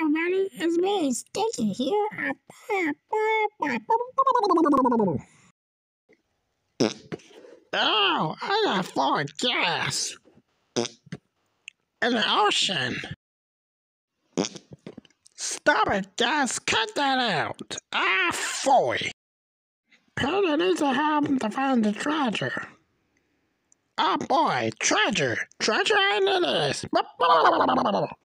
everybody, it's me, Stinky here. Oh, I got foreign gas in the ocean. Stop it, guys, cut that out. Foy. Petey needs to help him to find the treasure. Oh boy, treasure. Treasure into this.